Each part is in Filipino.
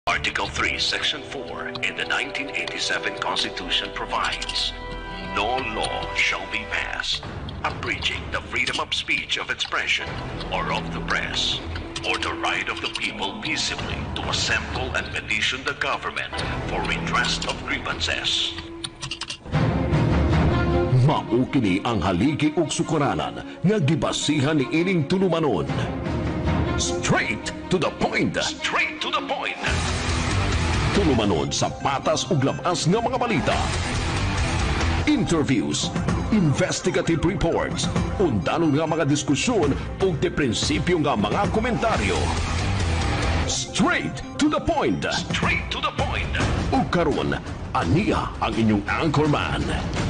Article 3, Section 4 in the 1987 Constitution provides, no law shall be passed abridging the freedom of speech, of expression, or of the press, or the right of the people peaceably to assemble and petition the government for redress of grievances. Mao kini ang haligi ug sukaranan nga gibasihan ni ining tulumanon. Straight to the point. Straight to the point. Tulumanon sa patas ug labas nga mga balita. Interviews, investigative reports, undanon nga mga diskusyon ug de prinsipyo nga mga komentaryo. Straight to the point. Straight to the point. Ug karon, aniya ang inyong anchorman.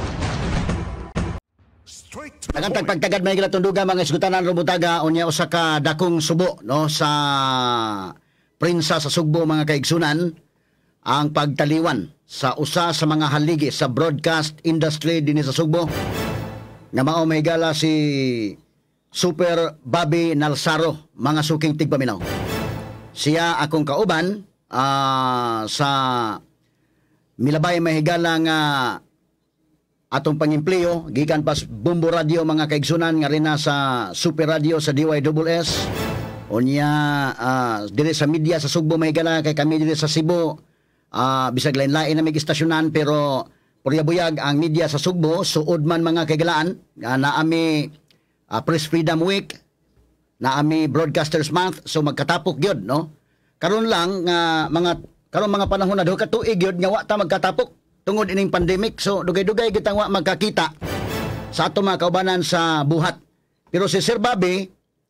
Nagantag pagtagad may gilatunduga mga isgutanan rumutaga unya usa ka dakong subo no sa prinsa sa Sugbo mga kaigsunan ang pagtaliwan sa usa sa mga haligi sa broadcast industry dinhi sa Sugbo nga mao may gala si Super Bobby Nalsaro mga suking tigpaminaw. Siya akong kauban sa milabay mahigala nga atong pangimpleo gikan pas Bumbo Radio mga kaigsunan nga rin sa Super Radio sa DYSS unya dire sa media sa Sugbo mahigala kay kami dire sa Cebu bisag lain-lain na may istasyonan pero puryabuyag ang media sa Sugbo suod man mga kaigalaan naami Press Freedom Week naami Broadcasters Month so magkatapok gyud no karon lang karon mga panahon na do ka tuig gyud nga wa ta magkatapok tungod ining pandemic. So, dugay-dugay kitang magkakita sa ato mga kaubanan sa buhat. Pero si Sir Bobby,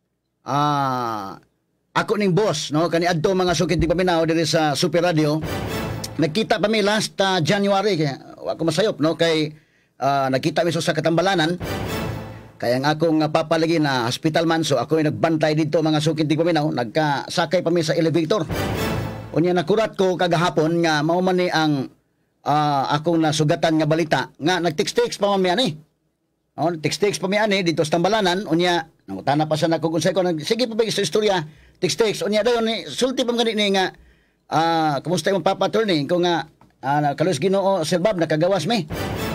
ako ning boss, no? Kaniadto mga sukit di paminaw diri sa Super Radio. Nagkita pa mi last January, kaya ako masayop, no? Kay nagkita mi sa Katambalanan. Kaya ang akong papalagi na hospital man, so ako yung nagbantay dito mga sukit di paminaw. Nagkasakay pa mi sa elevator. Unya nakurat ko kagahapon nga mao man ni ang akong nasugatan nga balita nga nag-text pa man mi ani. Text pa mi ani dito sa Tambalanan unya nangutana pa sa nako unsay ko sige pa ba sa istorya text unya dayon ni sulti pa gani ni nga kumusta imong papa attorney ko nga kalos Ginoo Sir Bob nakagawas mi.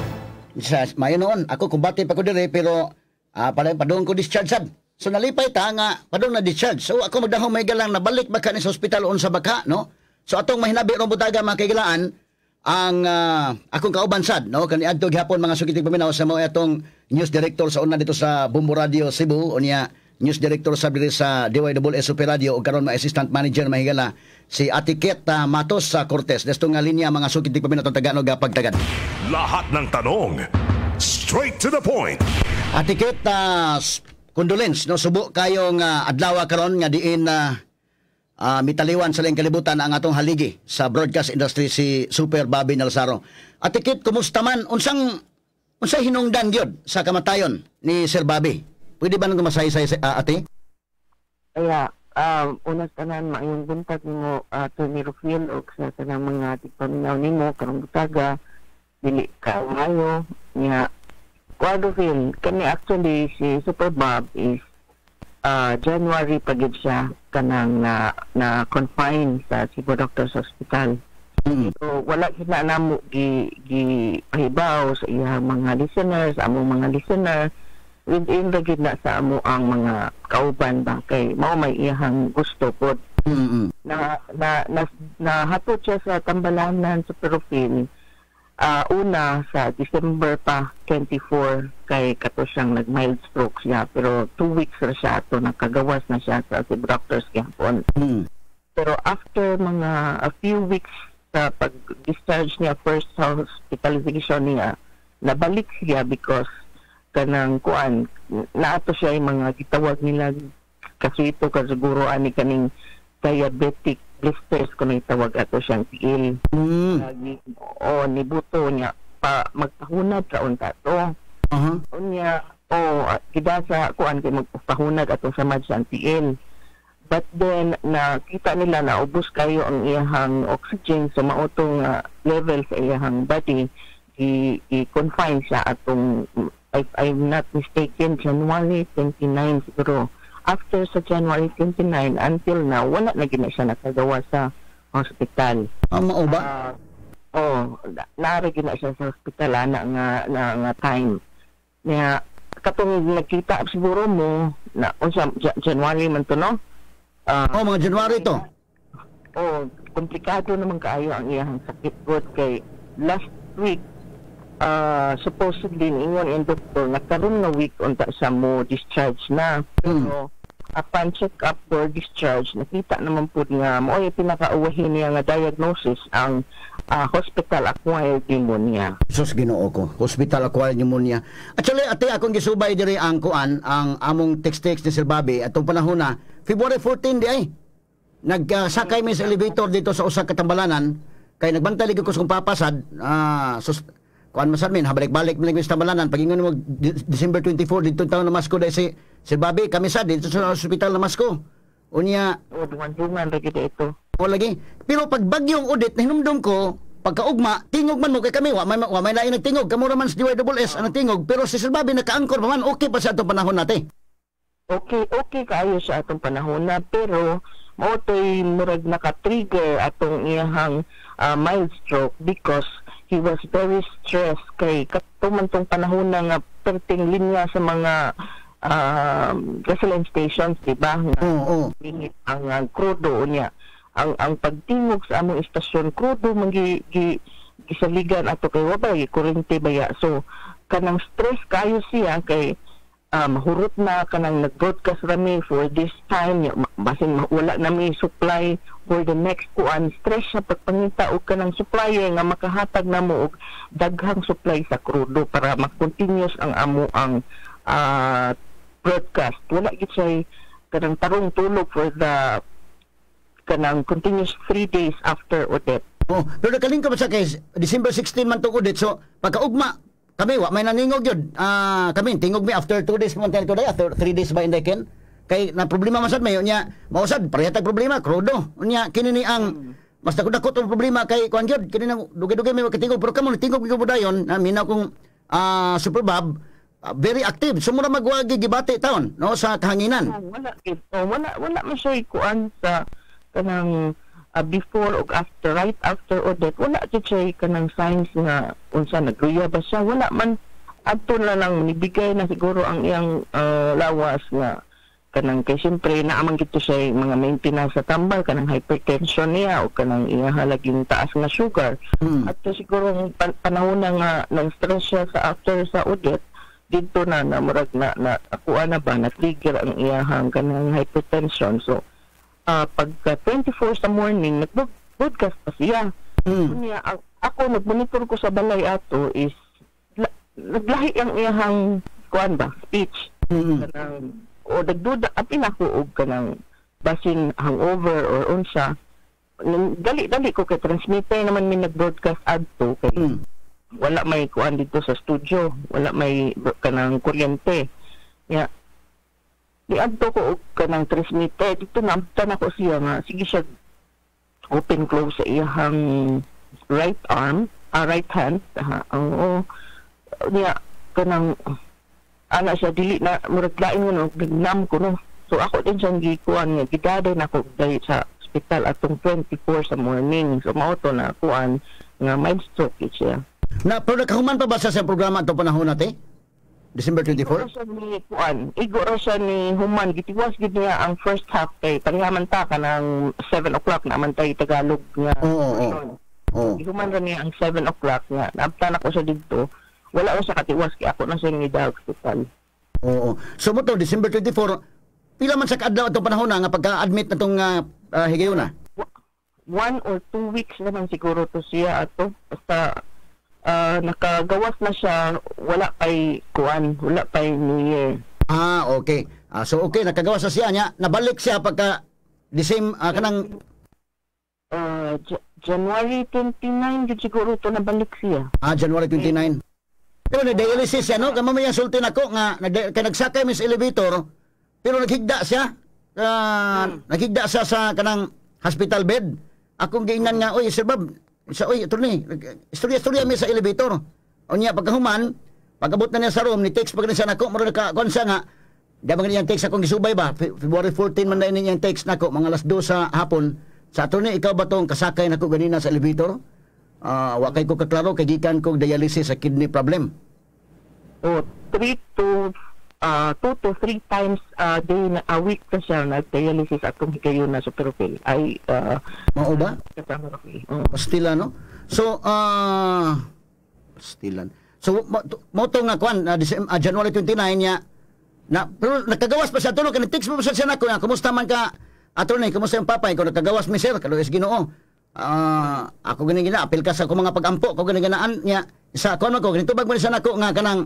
Sa mayo noon ako kumbati pa ko dire pero padung ko discharge sad. So nalipay ta nga padung na discharge. So ako magdahom may galang nabalik baka ni sa ospital on sa baka no. So atong mahinabi ron butaga mga kaigalaan ang akong kauban sad no kaniadto gihapon mga sukitig paminaw sa mao atong news director sa una dito sa Bumbo Radio Cebu unya news director sa diri sa DYSS Super Radio ug karon ma assistant manager mahigala si Atiket Matos sa Cortez desto nga linya mga sukitig paminaw Tagalog pagtagad. Lahat ng tanong straight to the point. Atiket condolence no subo kayong adlaw karon nga diin mitaliwan sa laing kalibutan ang atong haligi sa broadcast industry si Super Bobby Nalsaro. Atikit, kumusta man? Unsay hinungdan gyud sa kamatayon ni Sir Bobby? Pwede ba nang masay-say ate? Kaya, unas tanan maayong buntag nimo Tony Rufil o sa tanang mga tigpaminaw nimo karong butaga dili ka maayo niya Rufil kani actually si Super Bob is January pagid siya kanang na confine sa Cebu Doctors Hospital. So wala sila namo gi pahibaw sa iyang mga listeners, among mga listener within the gid na sa amo ang mga kauban ba kay mao may iyang gusto pod. Na hatod siya sa Tambalanan sa Profil una sa December pa 24 kay kato siyang nag-mild stroke siya pero 2 weeks na siya ato nakagawas na siya sa Cebu Doctors Campon. Pero after mga a few weeks sa pag-discharge niya first hospitalization niya nabalik siya because kanang kuan naato siya yung mga gitawag nila kasuito ka siguro ani kaning diabetic blisters kung itawag ato siyang tiil. Nibuto niya pa magpahunad sa unta to. Unya kidasa kuan kay magpahunad ato sa mad sa tiil. But then nakita nila na ubos kayo ang iyahang oxygen sa mautong level sa iyahang body i-confine siya atong if I'm not mistaken January 29 siguro. After sa January 29 until now wala na gina siya nakagawa sa hospital. Mao ba? Naari gina siya sa hospital nga time. Niya katong nagkita siguro mo na unsa January man to, no? Mga January to. Komplikado naman kaayo ang iyang sakit god kay last week supposedly ingon ang doktor nagkaroon na week unta sa mo discharge na. Pero upon check up for discharge nakita naman po nga mao'y pinakauwahin niya nga diagnosis ang hospital acquired pneumonia. Sus Ginoo ko, hospital acquired pneumonia. Actually ate akong gisubay diri ang kuan ang among text ni Sir Bobby atong panahon na February 14 di ay nagsakay mi sa elevator dito sa usa ka tambalanan kay nagbantay ko kung papasad kuan masad min habalik-balik mi sa tambalanan pagingon mo December 24 dito taon na Masco dai si Sir Bobby kami sad dito sa ospital na Masco unya dungan ra gid ito lagi pero pag bagyong udit nahinumdum ko pagkaugma tingog man mo kay kami wa may lain nagtingog kamo ra man sa DYSS ang tingog pero si Sir Bobby naka-anchor pa man okay pa sa atong panahon nate. Okay kaayo sa atong panahon na pero mao toy murag naka-trigger atong iyang mild stroke because he was very stressed kay katuman tong panahon na nga perting linya sa mga gasoline stations, diba? Ang krudo niya. Ang pagtingog sa among istasyon, krudo gisaligan ato kay wabay, kurente baya. So, kanang stress kayo siya kay mahurot na kanang nag-broadcast rami for this time basin wala na may supply for the next kuan stress sa pagpangita og kanang supplier nga makahatag namo og daghang supply sa krudo para mag-continuous ang amo ang broadcast wala gid say kanang tarong tulog for the kanang continuous 3 days after audit. Pero nakaling ka ba sa kay December 16 man to audit so pagkaugma kami wa may naningog yun. Kami tingog mi after 2 days man tayo after 3 days ba inday ken. Kay na problema masad mayo nya mausad parehas problema krudo. Unya kini ni ang mas dakot ang problema kay kuan gyud kini nang dugay-dugay may katingog pero kamo tingog gyud dayon minaw kong Super Bob very active sumura magwagi gibati taon no sa kahanginan. Wala man siya kuan sa kanang before o after, right after audit, wala siya kanang signs nga unsa nagluya ba siya, wala man adto na lang nibigay na siguro ang iyang lawas nga kanang kay siyempre naaman gito siya mga maintenance sa tambal kanang hypertension niya o kanang iya halaging taas nga sugar. At siguro panahon na nga nang stress siya sa after sa audit dito na murag na akuha na ba na trigger ang iyang kanang hypertension. So pagka 24 sa morning nag-broadcast pa siya. Niya, ako nag-monitor ko sa balay ato is naglahi ang iyang kuan ba speech. Kanang o nagduda apin ako og kanang basin hangover or unsa. Dali ko kay transmitter naman mi nag-broadcast adto kay wala may kuan dito sa studio, wala may kanang kuryente. Ya diadto ko og kanang transmitter dito namtan ako siya nga sige siya open close sa iyang right arm right hand niya kanang ana siya dili na murag lain mo nagnam ko no so ako din siyang gikuan nga gidaday na ko dahil sa hospital atong 24 sa morning so mao to na kuan nga mild stroke siya na pero nakahuman pa ba sa programa atong panahon natin December 24? Igo ra siya ni Human. Gitiwas gid niya ang first half kay pangyaman ta ka ng 7 o'clock naman tayo Tagalog nga. Human ra niya ang 7 o'clock nga. Naabtan ako siya dito. Wala ko sa katiwas kay ako na siya ni hospital. So mo to December 24 pila man sa kaadlaw atong panahon nga pagka-admit na tong higayon na? 1 or 2 weeks naman siguro to siya ato. Basta nakagawas na siya wala pay kuan wala pay New Year. Okay. So okay nakagawas na siya nya nabalik siya pagka the same kanang January 29 gid siguro to nabalik siya. January 29. Pero na dialysis siya no kamo may sulti nako nga kay nagsakay mis elevator pero naghigda siya naghigda siya sa kanang hospital bed. Akong giingnan nga oy Sir Bob sa ito ni istorya mi sa elevator unya pagkahuman pagabot na niya sa room ni text pag siya nako maro naka-kon siya nga dapat nga niyang text akong gisubay ba February 14 man na niyang text nako mga alas 2 sa hapon Sa ato ni, ikaw ba tong kasakay nako ganina sa elevator? Wa kay ko kaklaro kay gikan kog dialysis sa kidney problem. O 2 to 3 times a day a week na siya nag-dialysis atong higayon na superfil. Ay, Mao ba? kasama ko. Pastila, no? So, pastilan. So, mo to nga kwan, January 29 niya, pero nakagawas pa siya tulog, text mo pa siya nako, kumusta man ka, attorney, kumusta yung papay, kung nakagawas mi sir, kaluis Ginoo. Ako gina apil ka sa akong mga pagampo, ko ginaganaan niya, isa ako ko, ganito bag mo siya nako nga kanang,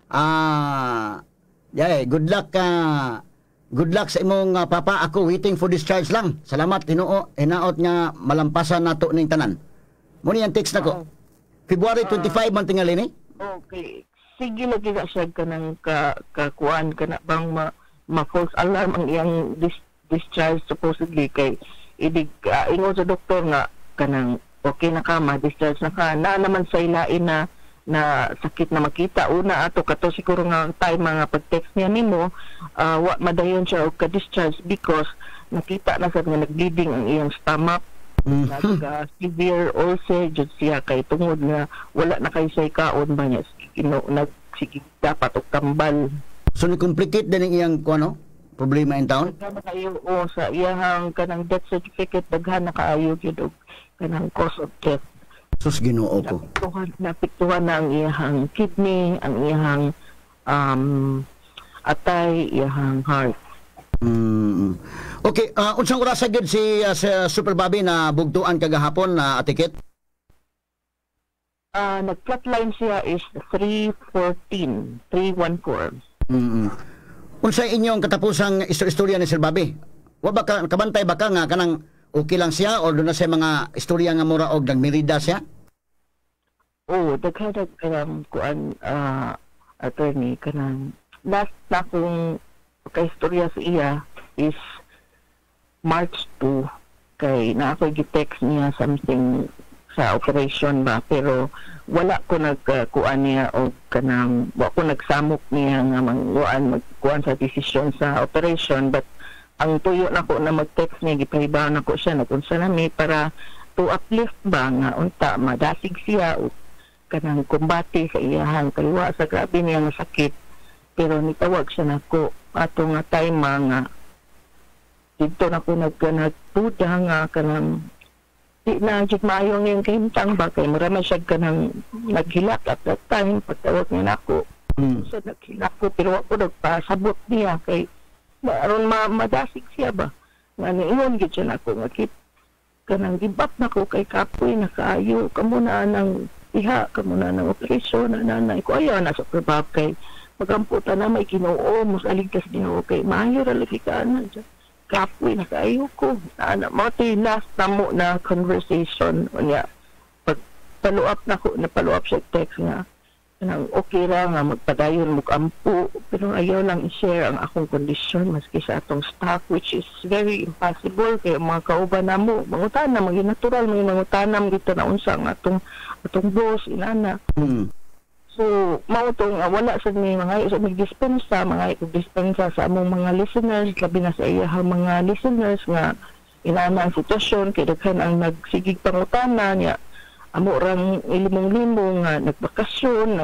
good luck sa imong papa, ako waiting for discharge lang. Salamat, Ginoo, hinaot nga malampasan nato ning tanan. Mo ni ang text nako. February 25 man tingali ni. Okay. Sige lagi na siya ka ng kakuan ka na bang ma-false alarm ang iyang discharge supposedly kay idig ingon sa doktor nga kanang okay na ka, ma-discharge na ka. Na naman sa ilain na sakit na makita. Una ato kato siguro nga time mga pag-text niya nimo, wa madayon siya og ka-discharge because nakita na sa nga nag-bleeding ang iyang stomach. Severe ulcer jud siya kay tungod nga wala na kay say kaon ba niya nagsige dapat og tambal. So ni complicate din ang iyang kuno problema in town. Kaya kayo sa iyang kanang death certificate daghan na kaayo gyud og kanang cause of death. Sus Ginoo ko. Napiktuhan na ang iyang kidney, ang iyang atay, iyang heart. Okay, unsang oras gyud si Super Bobby na bugtuan kagahapon na atiket? Nag-flatline siya is 314. Unsay inyong katapusang istorya ni Sir Bobby? Wa ba kabantay ba ka nga kanang okay lang siya or doon na siya mga istorya nga mura og nagmerida siya? Daghan kuan attorney kanang last na kung kaistorya sa iya is March 2 kay na ako gi-text niya something sa operation ba pero wala ko nagkuan niya o kanang wa ko nagsamok niya nga magkuan sa decision sa operation but ang tuyo nako na mag-text niya gipahibawan nako siya nagunsa nami para to uplift ba nga unta madasig siya o kanang kumbati sa iyahang kaliwa sa grabe niya nga sakit pero nitawag siya nako ato nga time nga dito na ko nagduda nga kanang di na jud maayo ngayong kahimtang ba kay marami siya kanang naghilak at that time pagtawag niya nako so naghilak ko pero ako nagpasabot niya kay aron madasig siya ba nga niingon gid siya nako nga kanang gibap nako kay kapoy na kaayo kamo na nang iha kamo na nang operasyon na nanay ko ayaw na sa probab kay magamputan na may Ginoo musaligtas Ginoo kay maayo ra lagi ka na kapoy na kaayo ko ana mati last namo na conversation unya pag follow up siya text nga nang okay ra nga magpadayon mo kampo pero ayaw lang i-share ang akong kondisyon maski sa atong staff which is very impossible kay mga kauban namo mangutan na maging natural may mangutanam dito na unsa ang atong boss inana. So, mautong wala sa mga dispensa sa among mga listeners, labi na sa iyahang mga listeners nga inana ang sitwasyon, kaya daghan ang nagsigig pangutana niya, amo rang ilimong-limong nga nagbakasyon,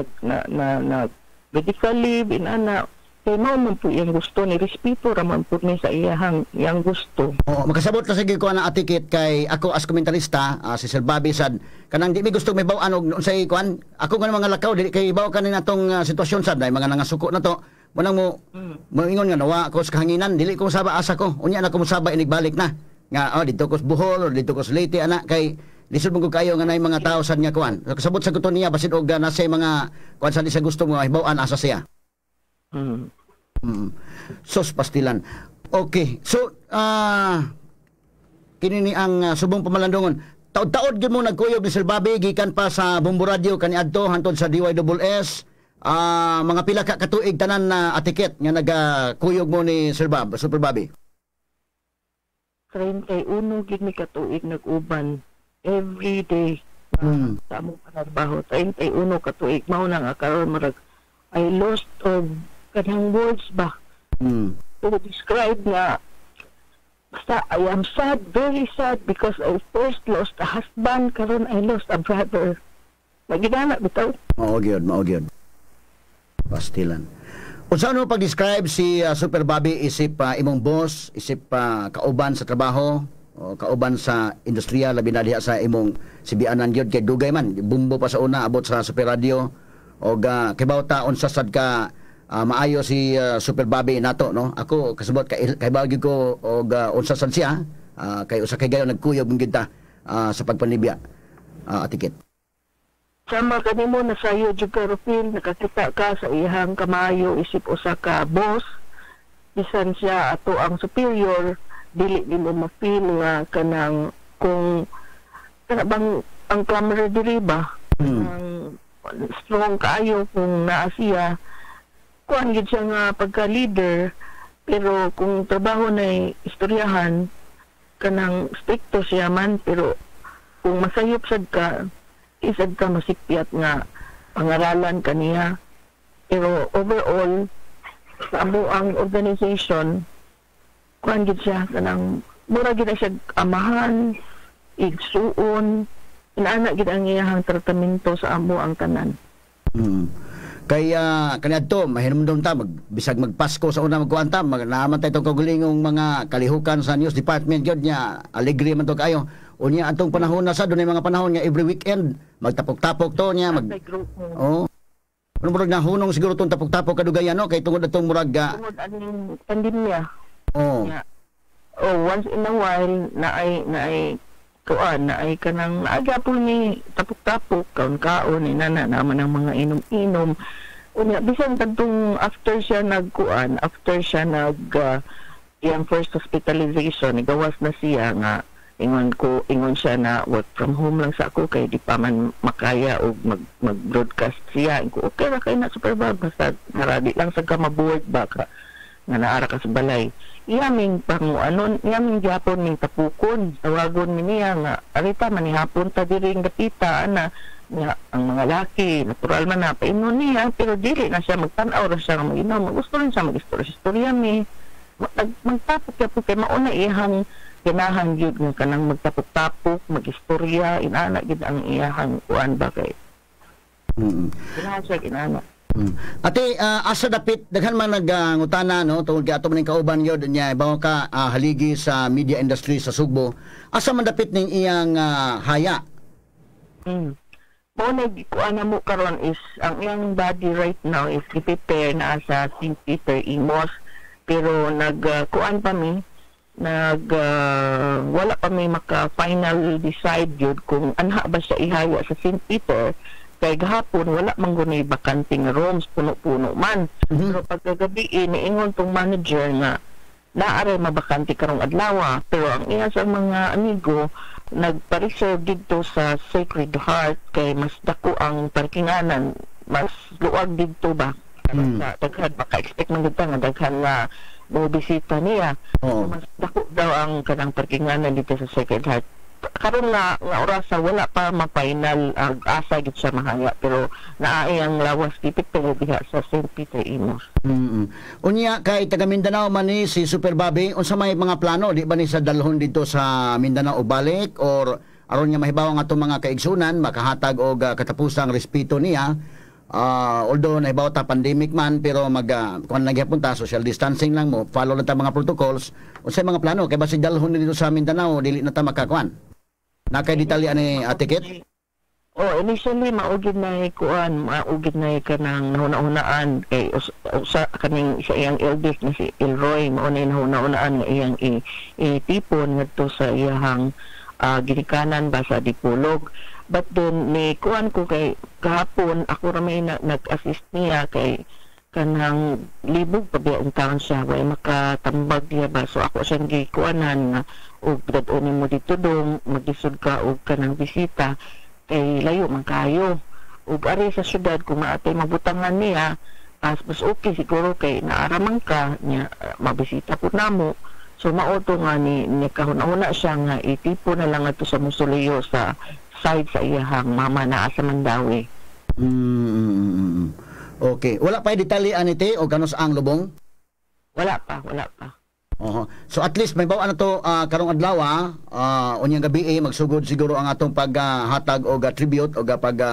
medical leave, inana, kaya man po yung gusto ni respeto raman po ni sa iyang gusto. Magkasabot na sige ko na atikit kay ako as komentarista, si Sir Bobby sad kanang di mi gusto may baw og unsay kuan ako nga mga lakaw dili kay baw kanin atong sitwasyon sad ay mga nangasuko na to munang mo ingon nga nawa ko sa kahanginan dili ko saba asa ko unya na ko musaba inigbalik na nga dito ko sa Bohol or dito ko sa Leyte ana kay lisod mo ko kayo nga nay mga tao sad nga kuan kasabot sa gusto niya basid og nasa mga kuan sa di sa gusto mo hibaw-an asa siya. Sos pastilan. Okay. So, kinini ang subong pamalandungon. Taod-taod gyud mo nagkuyog ni Sir Bobby gikan pa sa Bombo Radio kaniadto hantod sa DYSS. Mga pila ka katuig tanan na atiket nga nagakuyog mo ni Super Bobby. 31 gid mi katuig nag-uban every day. Sa among panagbaho 31 katuig mao na nga karon marag I lost of kanang words ba to describe nga Basta, I am sad, very sad, because I first lost a husband, karon I lost a brother. Magigana, bitaw. Mao gyud. Pastilan. Unsa ano pag-describe si Super Bobby isip imong boss, isip kauban sa trabaho, o kauban sa industriya, labi na diha sa imong sibianan gyud kay dugay man, bumbo pa sa una abot sa Super Radio, o kibaw ta unsa sad ka maayo si Super Bobby nato, no? Ako kasabot kay gyud ko og unsa sad siya, kay usa kay gayon nagkuyog gyud ta sa pagpanibya, Atikit. Sama kanimo na sayo jud ka Rufil, nakakita ka sa iyang kamayo isip usa ka boss, bisan siya ato ang superior, dili nimo ma-feel nga kanang kung kana bang ang camaraderie ba, ang strong kaayo kung naa siya, kuan gid siya nga pagka-leader, pero kung trabaho na istoryahan, kanang stricto siya man, pero kung masayop sad ka, isad ka masipyat nga pangaralan kaniya. Pero overall, sa amo ang organization, kuan gid siya kanang mura gid na siya amahan, igsuon, inaana gid ang iyahang tratamento sa amo ang tanan. Kaya kaniadto mahinumdum ta bisag magpasko sa una magkuanta naman tay tong kagulingong mga kalihukan sa news department gyud nya alegre man to kayo. Unya atong panahon na sa dunay mga panahon nga every weekend magtapok-tapok to nya ano murag nahunong siguro tong tapok-tapok kadugayan no kay tungod atong murag tungod aning pandemya. Yeah. Once in a while na ay kanang naagapon ni tapok-tapok kaon-kaon ni nana naman ang mga inom-inom. Unya bisan kadtong after siya nag iyang first hospitalization, gawas na siya nga ingon siya na work from home lang sa ako kay di pa man makaya og mag-broadcast siya. Ingo okay ra kay na Super Bob, basta naradi lang sa ka mabuhat ba ka nga naara ka sa balay. Iyaming iyaming gyapon ning tapukon, tawagon mi niya nga arita manihapon ta diri gapita ana nga ang mga laki natural man na painom niya, pero dili na siya magtan-aw ra siya mag-inom. Gusto rin siya mag-istorya mi magtapok kay kay mauna iyang ganahan yun nga kanang magtapok-tapok, mag-istorya, inana gid ang iyahang kuan ba kay. Ganahan siya inana. Ate, asa dapit daghan man nagangutana no tungod kay ato maning kauban gyud nya ibaw ka haligi sa media industry sa Sugbo. Asa man dapit ning iyang haya? Mo kuan mo karon is ang iyang body right now is prepare na sa St. Peter Imos, pero kuan pa mi wala pa may maka-final decide yun kung anha ba siya ihaya sa St. Peter, kay gahapon wala man gunay bakanting rooms, puno-puno man. Pero pagkagabi niingon tong manager nga naare mabakante karong adlaw, pero ang iya sa mga amigo nagpa-reserve dito sa Sacred Heart kay mas dako ang parkinganan, mas luwag dito ba. Daghan maka-expect man dito nga daghan nga bisita niya. Mas dako daw ang kanang parkinganan dito sa Sacred Heart. Karon nga orasa wala pa ma-final ang asa gid sa mahaya, pero naay ang lawas tipik diha sa St. Peter Imos. Unya kay taga Mindanao man ni si Super Bobby, unsa may mga plano di ba ni sa dalhon dito sa Mindanao o balik, or aron nga mahibaw ang atong mga kaigsunan makahatag og katapusang respeto niya? Although nahibaw ta pandemic man, pero kung nagyapon ta social distancing lang mo, follow lang ta mga protocols. Unsay mga plano kay basig dalhon dito sa Mindanao dili na ta makakuan nakay detalye ni Atikit? Initially maugid na kanang nahuna-hunaan kay usa kaning sa iyang eldest na si Elroy, mao na nahuna-hunaan nga iyang itipon ngadto sa iyang ginikanan ba sa Dipolog. But then ni kuan ko kay kahapon ako ra may nag-assist niya kay kanang libog pa biya ang siya way makatambag niya ba, so ako siyang gikuanan nga og dadon mo dito dong magisod ka og kanang bisita kay layo man kayo ug ari sa syudad kung maatay mabutangan niya mas okay siguro kay naaraman ka niya mabisita pud namo. So maoto nga ni kahuna-huna siya nga itipo na lang ato sa Musuliyo sa side sa iyahang mama na sa Mandawi. Okay, wala pa detalye anite o kanos ang lubong? Wala pa. So at least may bawaan na to karong adlaw unyang gabi magsugod siguro ang atong paghatag og tribute og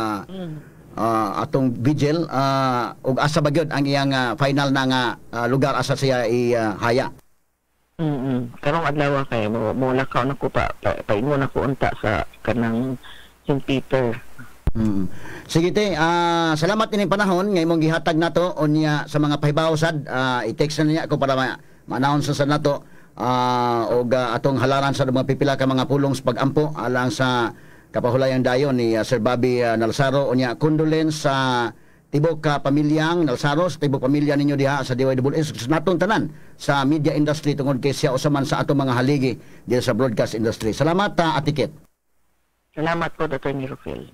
atong vigil og asa ba gyud ang iyang final na nga lugar asa siya ihaya. Karong adlaw kay mo lakaw nako paingon nako unta sa kanang St. Peter. Sige te, salamat ining panahon nga imong gihatag nato unya sa mga pahibaw sad i-text na niya ako para ma-announce sa nato og atong halaran sa mga pipila ka mga pulong sa pag-ampo alang sa kapahulayang dayon ni Sir Bobby Nalsaro unya condolence sa tibok ka pamilyang Nalsaro, sa tibok pamilya ninyo diha sa DYWS sa natong tanan sa media industry tungod kay siya usaman sa atong mga haligi diha sa broadcast industry. Salamat Atikit. Salamat po Dr. Nirofil.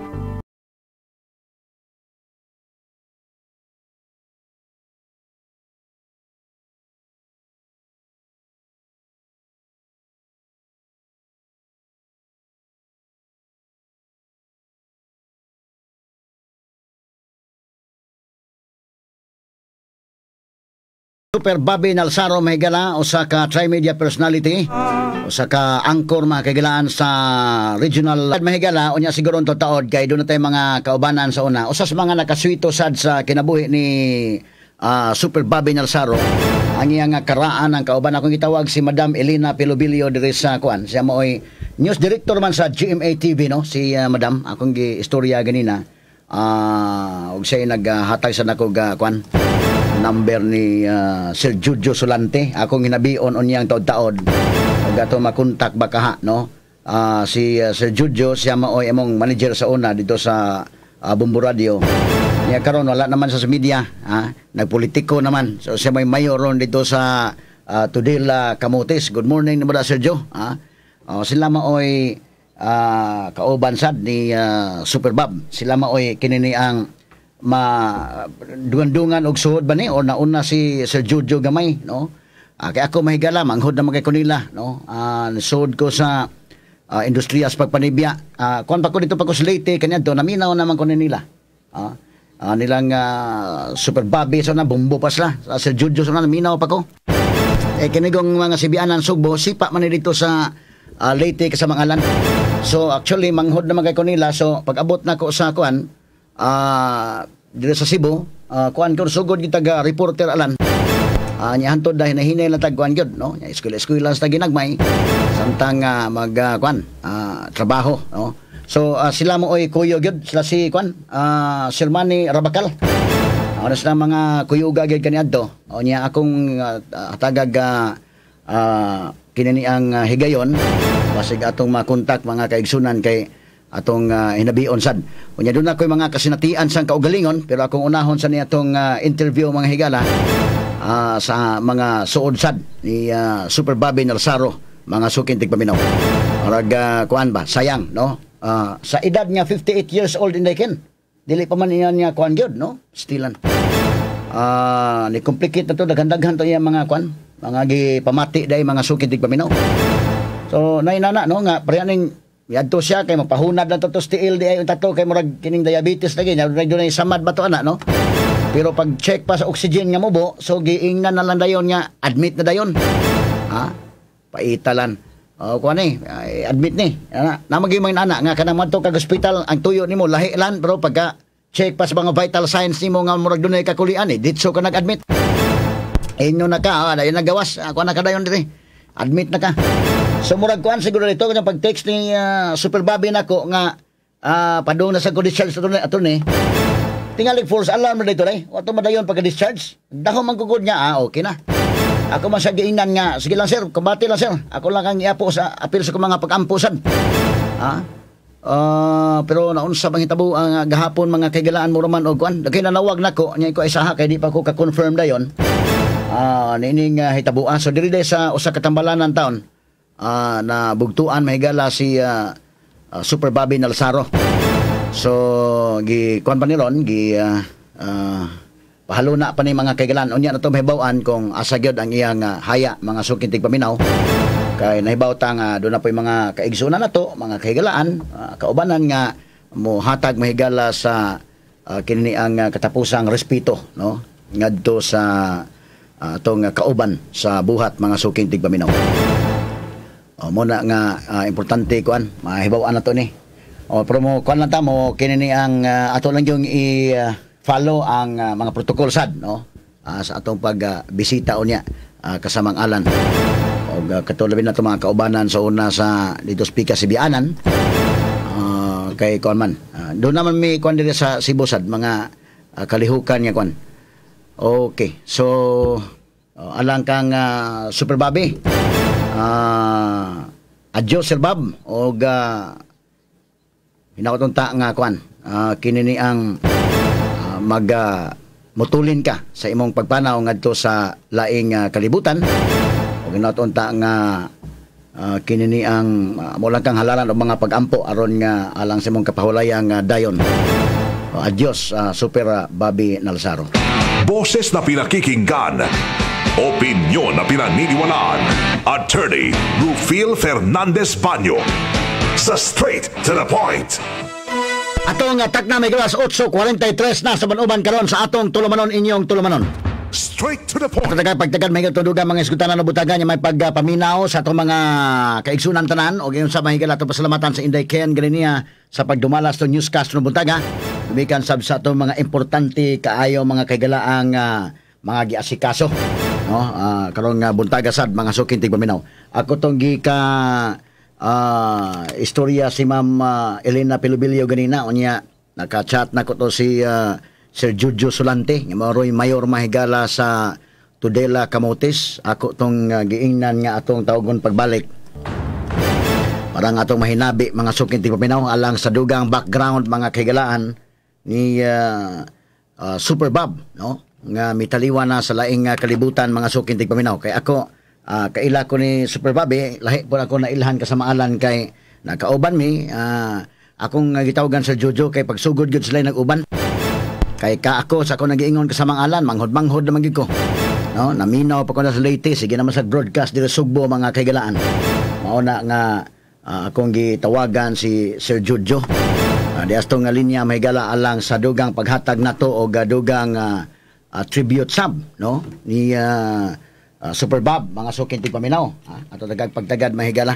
Super Bobby Nalsaro mahigala usa ka tri-media personality usa ka anchor mga kahigalaan sa regional mahigala unya siguro unto taod kay doon na tayo mga kaubanan sa una usa sa mga nakaswito sad sa kinabuhi ni Super Bobby Nalsaro ang iyang karaan ang kauban akong gitawag si Madam Elena Pilobilio diri sa kuan siya mo'y news director man sa GMA TV no si Madam akong giistorya ganina ug siya naghatag sa nako kuan number ni Sir Jojo Solante akong hinabion unyang taod-taod ug ato makontak baka no si Sir Jojo siya maoy among manager sa una dito sa Bumbo Radio niya karon wala naman sa media nagpolitiko naman so siya may mayor ron dito sa Tudela Camotes. Good morning naman Sir Jo sila maoy kauban sad ni Super Bob sila maoy kinini ang dungan-dungan og suhod ba ni o nauna si Sir Jojo gamay no kay ako mahigala manghod na magay ko nila no suhod ko sa industriya sa pagpanibya kuan pa ko dito pa ko sa Leyte kaniadto naminaw naman ko nila nilang Super Bobby so na bumbo pas la sa Sir Jojo so na naminaw pa ko kinigong mga sibianan Sugbo sipa man dito sa Leyte ka sa Mangalan so actually manghod na magay ko nila so pag abot na ko sa kuan dito sa Cebu kuan ko sugod kita ga reporter alan nya hantod dahil nahinay lang tag kuan gyud no eskwela sa ginagmay samtang mag kuan trabaho no so sila mo oy kuyo gyud sila si kuan Sir Manny Rabakal ano sila mga kuyuga gyud kaniadto nya akong hatagag kinani ang higayon basig atong makontak mga kaigsunan kay atong hinabion sad. Unya doon ako'y mga kasinatian sang kaugalingon pero akong unahon sa niya atong interview mga higala sa mga suod sad ni Super Bobby Nalsaro mga sukin tigpaminaw. Arag kuan ba sayang no sa edad niya 58 years old in Ken dili pa man niya kuan gyud no stilan ni complicate na to daghan-daghan to iya mga kuan mga gipamati dai mga sukin tigpaminaw. So nainana no nga parehaning yadto siya kay mapahunad na to stiil di ayon tato kay murag kining diabetes lagi nya dunay samad ba to ana no pero pag check pa sa oxygen nga mubo so giingnan na lang dayon nga admit na dayon paitalan kuan ni admit ni namagi man ana nga kanang madto kag hospital ang tuyo nimo lahi lan pero pagka check pa sa mga vital signs nimo nga murag dunay kakulian ditso ka nag-admit inyo na ka dayon nagawas kuan na ka dayon diri admit na ka. So murag kuan siguro dito kung pag-text ni Super Bobby nako nga padung na sa ko discharge ato ni. Tingali false alarm na dito ray. Wato madayon pagka-discharge. Dako man kugod niya okay na. Ako man sa giingnan nga sige lang sir, kumbati lang sir. Ako lang ang iapo sa apil sa mga pag-ampusan. Pero naunsa bang hitabo ang gahapon mga kaigalaan mo raman og kuan. Dagay nanawag nako nya ko isaha kay di pa ko ka-confirm dayon. Nining hitabuan so diri sa usa ka tambalanan taon na bugtuan mahigala si Super Bobby Nalsaro. So gi kuan pa ni ron gi pahaluna pa ni mga kaigalan unya na to mahibaw-an kung asa gyud ang iyang haya mga sukin tigpaminaw kay nahibaw ta nga do na poy mga kaigsunan nato mga kaigalaan kaubanan nga mohatag mahigala sa kini ang katapusang respeto no ngadto sa atong kauban sa buhat mga suking tigpaminaw. Muna nga importante kuan mahibaw-an nato ni. Pero mo kuan lang ta mo kini ni ang ato lang yung i-follow ang mga protocol sad no sa atong pagbisita unya kasamang alan. Og katulad na to mga kaubanan sa una sa dito sa Sibianan kay kuan man. Doon naman may kuan dito sa Cebu sad mga kalihukan nga kuan. Okay. So alang kang Super Bobby. Adios Sir Bob og hinakotong ta nga kuan. Kini ni ang mutulin ka sa imong pagpanaw ngadto sa laing kalibutan. Og hinakotong ta nga kini ni ang molang kang halalan og mga pagampo aron nga alang sa imong kapahulayang dayon. Adios Super Bobby Nalsaro. Boses na pinakikinggan, opinyon na pinaniniwalaan. Attorney Rufil Fernandez Banyo sa Straight to the Point. Atong takna may gawas 8:43 na sa manuban karon sa atong tulumanon inyong tulumanon. Straight to the point. Pagtagad may tudugan mga iskutanan na butagan niya may pagpaminaw sa atong mga kaigsunan tanan o gayon sa mahigala atong pasalamatan sa Inday Ken ganiya sa pagdumalas to newscast no buntaga. Dumikan sab sa atong mga importante kaayo mga kaigalaang mga giasikaso no karon nga buntaga sad mga suking tigpaminaw. Ako tong gika istorya si Ma'am Elena Pilubilio ganina unya naka-chat na ko to si Sir Jojo Solante nga maroy mayor mahigala sa Tudela Camotes. Ako tong giingnan nga atong tawgon pagbalik parang atong mahinabi mga suking tigpaminaw alang sa dugang background mga kahigalaan ni Super Bob no nga mitaliwa na sa laing kalibutan mga suking tigpaminaw. Kay ako kaila ko ni Super Bob lahi po ako nailhan kasamaalan kay nakauban mi akong gitawagan sa Jojo kay pagsugod gyud sila nag-uban kay ka ako sa ako nagiingon kasamang alan manghod-manghod naman gyud ko no naminaw pa ko na sa Leyte sige naman sa broadcast dito Sugbo mga kahigalaan mao na nga akong gitawagan si Sir Jojo di astong nga linya mahigala alang sa dugang paghatag nato o dugang tribute sub no ni Super Bob mga suking tigpaminaw ato dagag pagtagad mahigala.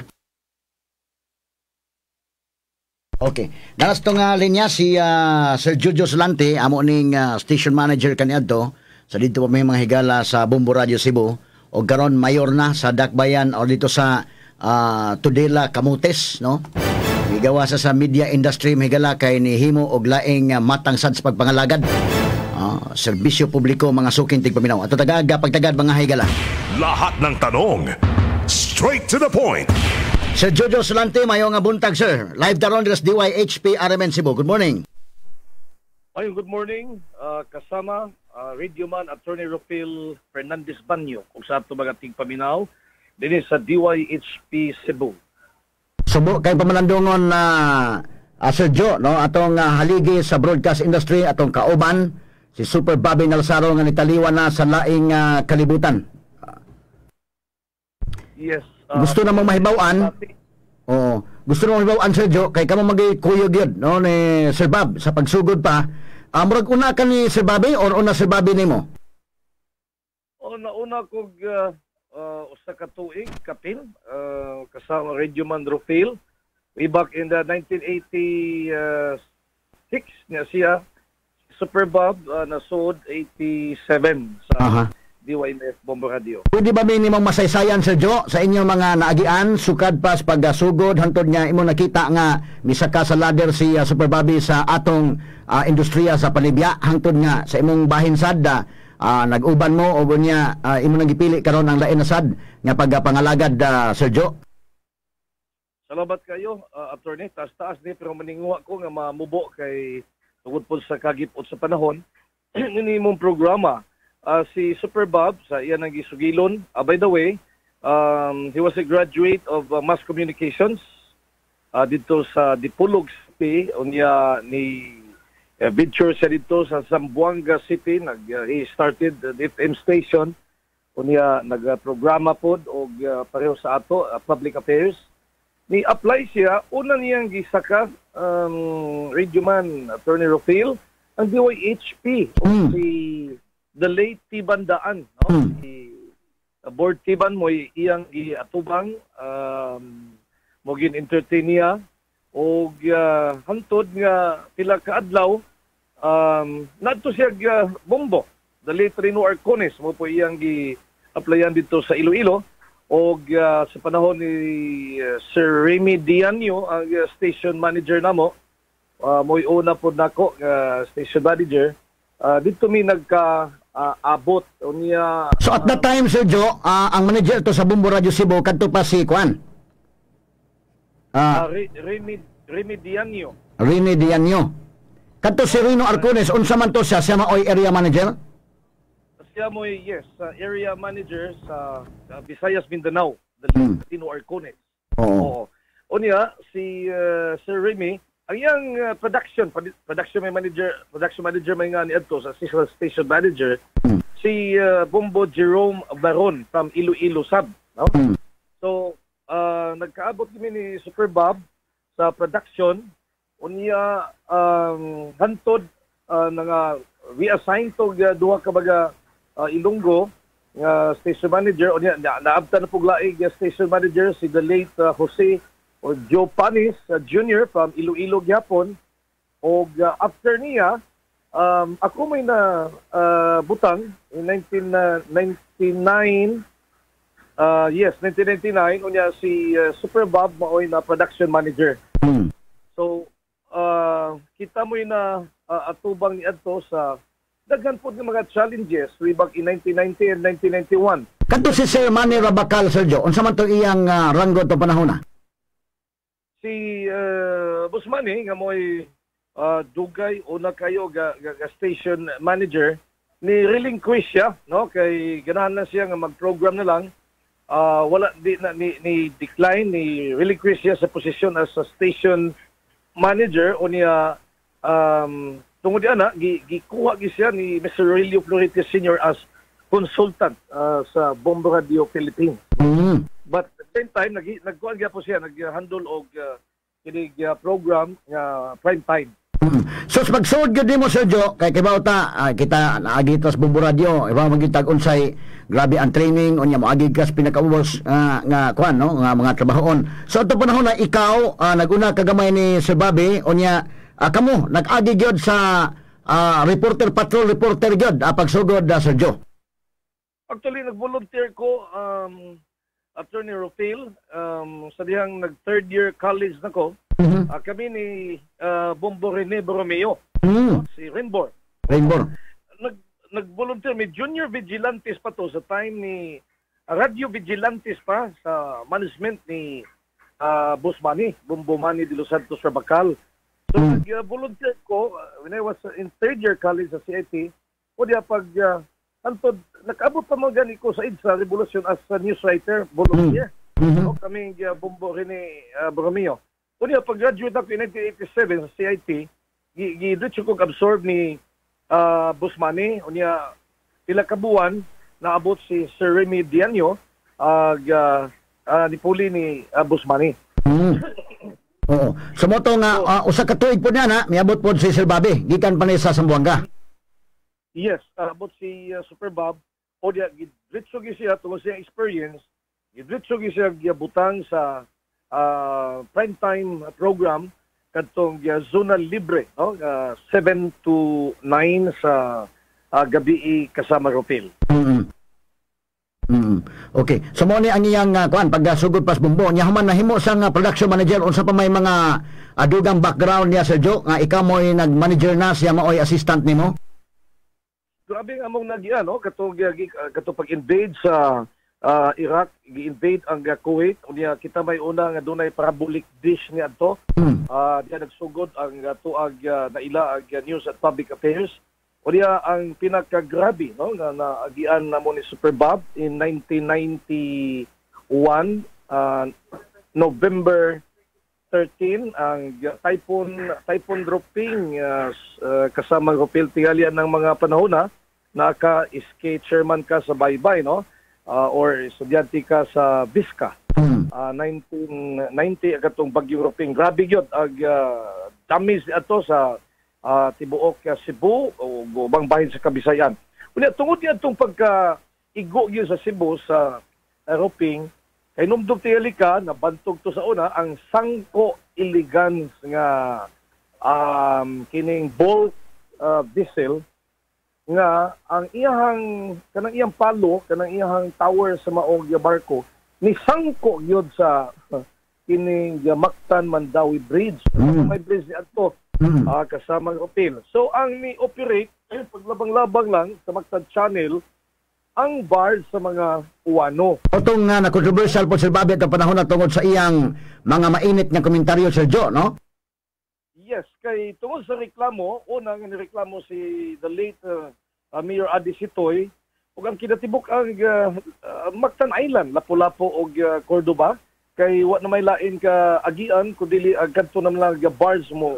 Okay. Dalas tong linya si Sir Jojo Solante amo ning station manager kaniadto sa dito pa may mga higala sa Bumbo Radio Cebu o karon mayor na sa Dakbayan o dito sa Tudela Camotes no. Migawa sa media industry mahigala kay ni himo og laing matang sad sa pagpangalagad. Serbisyo publiko mga suking tigpaminaw. Ato tagaga pagtagad mga higala. Lahat ng tanong, straight to the point. Sir Jojo Solante, mayong buntag, sir. Live daron sa DYHP RMN Cebu. Good morning. Ayun, good morning. Kasama, Radio Man, Attorney Rufil Fernandez Banyo, kung sa ito mga tigpaminaw, din sa DYHP Cebu. Subo, kay pamalandungon na Sir Jo, no? Atong haligi sa broadcast industry, atong kauban, si Super Bobby Nalsaro nga nitaliwan na sa laing kalibutan. Yes. Gusto na mong mahibaw-an. Gusto na mong mahibaw-an, Sir Jo, kay kamo magikuyog yun, no, ni Sir Bob, sa pagsugod pa. Murag una ka ni Sir Bobby or una Sir Bobby ni mo? Una kog usa ka tuig kapin kasama Radio Man Rufil. Way back in the 1986 niya siya Super Bob nasod 87 sa DYMF Bombo Radio. Pwede ba minimum masaysayan, Sir Jo, sa inyong mga naagian, sukad pa sa pagsugod, hantod nga imo nakita nga misaka sa ladder si Super Bobby sa atong industriya sa Panibya, hantod nga sa imong bahin sad, nag-uban mo o niya imo nagipili karon ang lain na sad nga pagpangalagad, Sir Jo? Salamat kayo, attorney. Taas-taas ni pero maninguha ko nga mamubo kay tungod po sa kagipot sa panahon. Nini mong programa. Si Super Bob, sa iyan ang gisugilon. By the way, he was a graduate of Mass Communications dito sa Dipolog City. Unya ni venture siya dito sa Zamboanga City. He started the FM station. Unya nagprograma po o pareho sa ato, public affairs. Ni-apply siya. Una niyang gisaka, Radio Man, Attorney Rufil, ang DYHP. The late Tibandaan, no? Si board tiban mo iyang giatubang mo gin entertain niya og hantod nga pila ka adlaw nadto siya bombo the late Rino Arcones mo po iyang gi-applyan dito sa Iloilo og sa panahon ni Sir Remy Dianio ang station manager namo mo'y una po nako station manager dito mi nagka abot unya. So at that time, Sir Joe, ang manager to sa Bombo Radio Cebu kadto pa si Kwan. Remy Dianio. Rene Dianio. Kadto si Rino Arcones, unsa man to siya maoy area manager? Siya mo'y area manager sa Visayas Mindanao, Rino Arcones. Oo. Unya si Sir Remy ang iyang production manager may nga ni adto sa station manager si Bombo Jerome Baron from Iloilo Sab, no? So nagkaabot kami ni Super Bob sa production unya hantod nga reassign to duha ka baga Ilonggo nga station manager unya naabtan na puglaig station manager si the late Jose o Joe Panis Jr. from Iloilo gyapon og after niya ako may na butang in 1999 unya si Super Bob maoy na production manager. So kita mo'y na atubang ni adto sa daghan po ng mga challenges way back in 1990 and 1991. Kadto si Sir Manny Rabacal, Sir Joe, unsa man to iyang ranggo to panahon na? Si Boss Manny nga mo'y dugay una kayo ga station manager ni relinquish siya, no? Kay ganahan na siya nga mag-program na lang. Wala ni decline ni relinquish siya sa posisyon as a station manager o niya tungod ana gikuha gi siya ni Mr. Aurelio Florites Sr. as consultant sa Bombo Radio Philippines. But at the same time, nagkuhan po siya, nag-handle og kinig program nga prime time. So, pagsuod gud nimo, Sir Joe, kay kibawta, kita naagitas Bombo Radio, iba magitag unsay grabe ang training, unya moagi kas pinakaubos nga kuan, no, nga mga trabahoon. So, ato panahon na ikaw, naguna kagamay ni Sir Bobby, unya, kamo, nag-agi gyud sa patrol reporter gyud, pagsugod, Sir Joe. Actually, nag-volunteer ko, Attorney Rofil, sa dihang nag-third year college na ko, kami ni Bombo Rene Borromeo, si Rainbow. Nag-volunteer, may junior vigilantes pa to sa time ni radio vigilantes pa sa management ni Boss Manny, Bombo Manny de Los Santos Rabacal. So, nag-volunteer ko when I was in third year college sa CIT, o diya pag antod, nag-abot pa mo gani ko sa EDSA Revolution as a news writer, volunteer. So, kami Bombo Rene Borromeo. O niya, pag-graduate ako in 1987 sa CIT, gidritso kong absorb ni Boss Manny. O niya, pila kabuan, naabot si Sir Remy Dianio, nipuli ni Boss Manny. Oo. So, mo to nga, usa ka tuig po niya na, miabot po si Sir Bobby, gikan pa ni sa Sambuanga. Yes, abot si Super Bob. O diya, gidritso siya, tulong siya experience, gidritso siya butang sa primetime program kadtong Zona Libre, no? 7 to 9 sa gabi kasama Ropil. Okay. So mo ni ang iyang kuan pagsugod pas Bombo nya human nahimo sang production manager unsa pa may mga dugang background niya, Sir Joe, nga ikaw mo'y nag-manager na, siya maoy assistant nimo? Grabe nga mong nagian, no? Katong pag-invade sa Iraq, gi-invade ang Kuwait. Unya kita may una nga dunay parabolic dish ni adto. Diya nagsugod ang tuag naila ang News at Public Affairs. Unya ang pinakagrabe, no, na naagian na mo ni Super Bob in 1991 November 13 ang typhoon dropping kasama Ropil tingali ng mga panahon na naka-SK chairman ka sa Baybay, no? Or estudyante ka sa Vizca. 1990 katong bagyong Roping. Grabe gyud ang damage ato sa tibuok Cebu o ubang bahin sa Kabisayan. Unya tungod niya itong igo gyud sa Cebu sa roping kay numdog tingali ka nabantog to sa una ang Sangko Elegance nga kining bulk diesel nga ang kanang iyang palo kanang iyang tower sa maong barko ni sangko gyud sa kining Mactan Mandawi Bridge. May bridge ni adto kasama ang hotel. So ang ni operate paglabang-labang lang sa Mactan Channel ang barge sa mga uwano. Otong nga na controversial po Sir Bobby at panahon na tungod sa iyang mga mainit nga komentaryo Sir Joe, no? Yes, kay tungod sa reklamo, una nga nireklamo si the late Mayor Adi Sitoy ug ang kinatibuk ang Mactan Island, Lapu-Lapu ug Cordoba kay wa na may lain ka agian kundi kadto na lang barge mo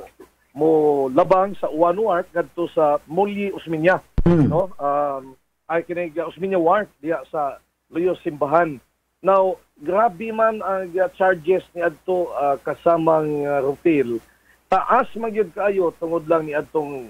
labang sa Uwano Wharf kadto sa Mulyi Usmeña, no? Ay kinig Usmeña Wharf diya sa Luyo Simbahan. Now, grabe man ang charges ni adto kasamang hotel. Taas magyud kaayo tungod lang ni adtong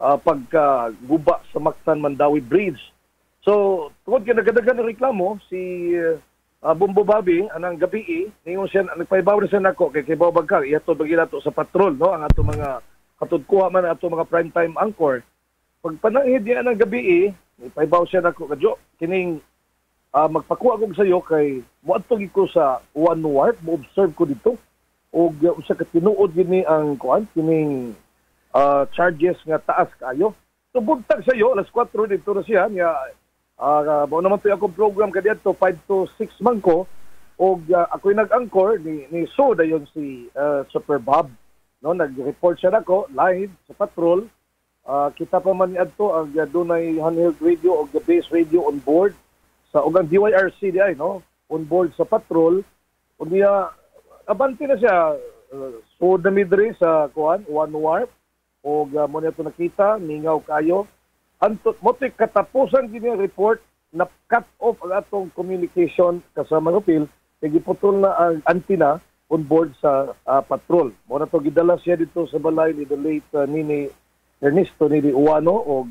pagkaguba sa Mactan Mandawi Bridge. So, tungod kay nagadagan ng reklamo si Bumbo Bobby anang gabi ningon siya nagpaibaw na siya nako kay bawbag ka ihatod bagila to sa patrol, no, ang ato mga katudkuha man ato mga prime time anchor. Pag panahid niya ng gabi nagpaibaw siya nako kadyo kining magpakuha ko sa iyo kay moadto ko sa Uwano Wharf, mo observe ko dito og usa ka tinuod gini ang kuan kining charges nga taas kaayo. So buntag sa iyo alas 4 dito na siya nga mo naman to akong program kadiadto 5 to 6 man ko og ako'y nag-anchor ni so dayon si Super Bob, no, nag-report siya nako live sa patrol. Kita pa man niadto ang dunay handheld radio og the base radio on board sa ugang DYRC di ay, no, on board sa patrol ug niya abanti na siya so damidre sa kuan Uwano Wharf og mo niya to nakita ningaw kayo antot motik katapusan gini report na cut off ang atong communication kasama hotel kay giputol na ang antenna on board sa patrol. Mo na to gidala siya dito sa balay ni the late Nini Ernesto ni Uwano og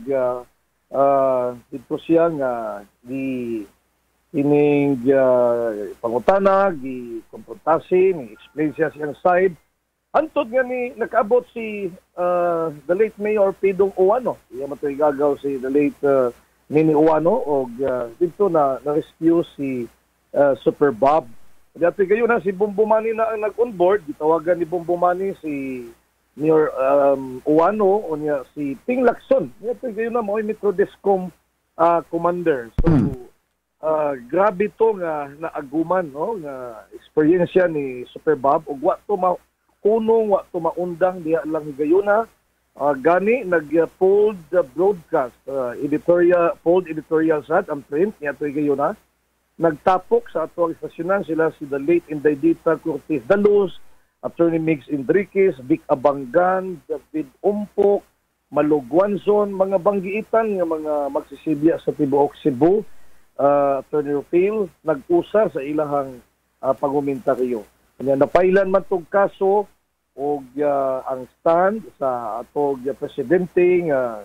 dito siya nga di ining pangutana gi komputasi ni explain siya siyang side. Antod nga ni nakaabot si the late Mayor Pidong Uwano. Iya man to'y gagaw si the late Nini Uwano og dito na rescue si Super Bob. Dati kayo na si Bumbumani na ang nag-onboard. Gitawagan ni Bumbumani si Mayor Uwano o niya si Ping Lacson. Dati kayo na mo Metro Discom commander. So grabe to nga naaguman, no, nga experience ni Super Bob og wa to kunong wa to maundang diha lang higayuna gani nag-fold broadcast fold editorial sad ang print niya to higayuna nagtapok sa atong istasyonan sila si the late Indaydita Cortez Dalos, Attorney Mix Enriquez, Vic Abangan, David Umpok, Malugwanson, mga banggiitan nga mga magsisibya sa tibuok Cebu, Attorney Rufil nag-usa sa ilahang pangumentaryo. Kanya napailan man tong kaso og ang stand sa atong presidente nga